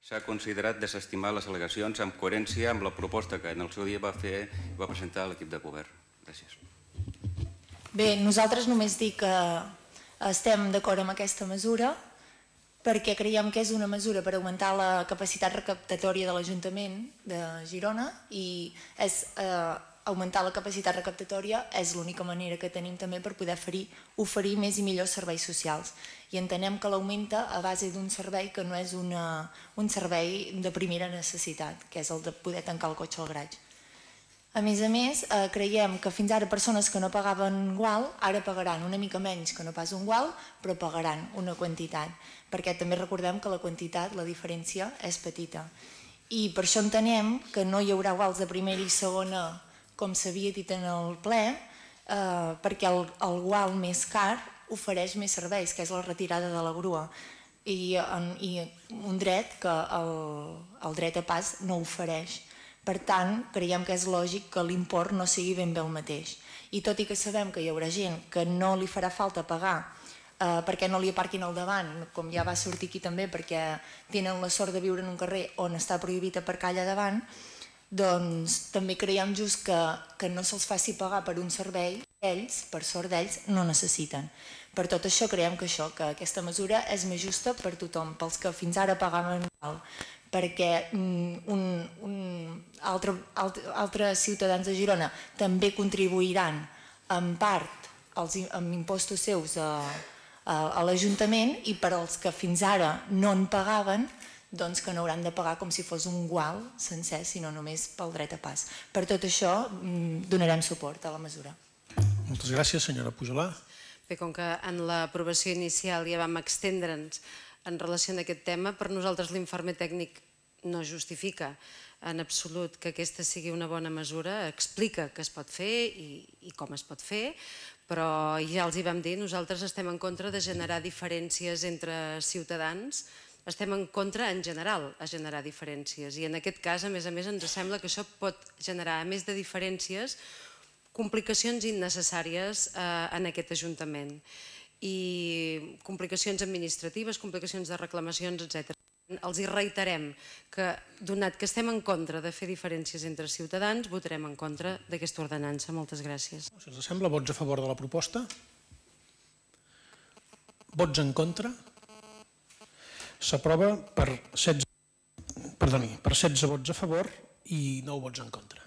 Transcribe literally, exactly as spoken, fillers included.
s'ha considerat desestimar les al·legacions en coherència amb la proposta que en el seu dia va fer i va presentar l'equip de govern. Gràcies. Bé, nosaltres només dic que estem d'acord amb aquesta mesura perquè creiem que és una mesura per augmentar la capacitat recaptatòria de l'Ajuntament de Girona i és augmentar la capacitat recaptatòria és l'única manera que tenim també per poder oferir més i millors serveis socials. I entenem que l'augmenta a base d'un servei que no és un servei de primera necessitat, que és el de poder tancar el cotxe al garatge. A més a més, creiem que fins ara persones que no pagaven gual ara pagaran una mica menys que no pas un gual, però pagaran una quantitat, perquè també recordem que la quantitat, la diferència, és petita. I per això entenem que no hi haurà guals de primera i segona com s'havia dit en el ple, perquè el gual més car ofereix més serveis, que és la retirada de la grua, i un dret que el dret a pas no ofereix. Per tant, creiem que és lògic que l'import no sigui ben bé el mateix. I tot i que sabem que hi haurà gent que no li farà falta pagar perquè no li aparquin al davant, com ja va sortir aquí també, perquè tenen la sort de viure en un carrer on està prohibit aparcar allà davant, doncs també creiem just que no se'ls faci pagar per un servei que ells, per sort d'ells, no necessiten. Per tot això creiem que això, que aquesta mesura és més justa per tothom, pels que fins ara pagaven mal, perquè altres ciutadans de Girona també contribuiran en part amb impostos seus a l'Ajuntament i per als que fins ara no en pagaven doncs que no hauran de pagar com si fos un gual sencer, sinó només pel dret a pas. Per tot això donarem suport a la mesura. Moltes gràcies, senyora Pujolà. Bé, com que en l'aprovació inicial ja vam extendre'ns en relació amb aquest tema, per nosaltres l'informe tècnic no justifica en absolut que aquesta sigui una bona mesura, explica què es pot fer i com es pot fer, però ja els hi vam dir, nosaltres estem en contra de generar diferències entre ciutadans, estem en contra en general a generar diferències i en aquest cas, a més a més, ens sembla que això pot generar, a més de diferències, complicacions innecessàries en aquest Ajuntament i complicacions administratives, complicacions de reclamacions, etcètera. Els hi reiterem que, donat que estem en contra de fer diferències entre ciutadans, votarem en contra d'aquesta ordenança. Moltes gràcies. Si us sembla, vots a favor de la proposta? Vots en contra? S'aprova per setze vots a favor i nou vots en contra.